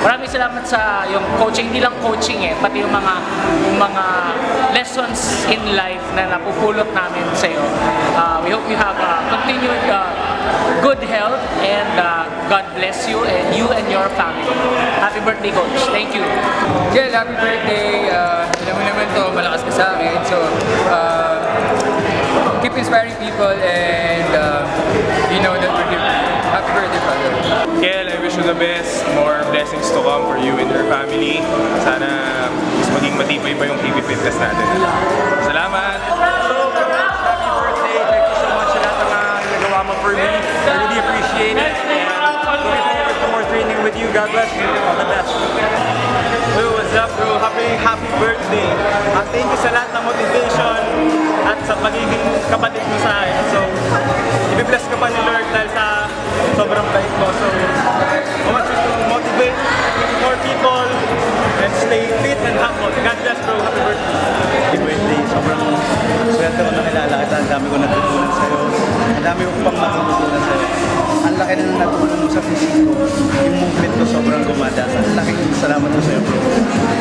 Maraming salamat sa yung coaching, hindi lang coaching pati yung mga lessons in life na napupulot namin sa iyo. We hope you have continued good health and God bless you and your family. Happy birthday, Coach. Thank you. Kel, happy birthday. Alam mo naman to, malakas ka sa amin. So, keep inspiring people and you know that we're here. Happy birthday, brother. Kel, I wish you the best. More blessings to come for you and your family. Sana mas maging matibay pa yung KPFitness natin. Salamat! Happy birthday! Thank you so much sa lahat ng nagawa mo for me. I really appreciate it. And looking forward to more training with you. God bless you. All the best. Hey, what's up, bro? Happy birthday! Thank you sa lahat ng motivation at sa pagiging kapatid mo sa akin. So, i-bless ka pa ni Lord dahil sa sobrang bait mo. So, I want you to motivate more people and stay fit and humble. God bless, bro. Happy birthday! Happy birthday. Sobrang swerte ko nakilala kita. Ang dami ko natutunan sa'yo. Ang dami ko pang matutunan sa'yo. Ang laki na natulong mo sa physique ko. Yung movement ko sobrang gumada. Ang laking salamat ko sa'yo, bro.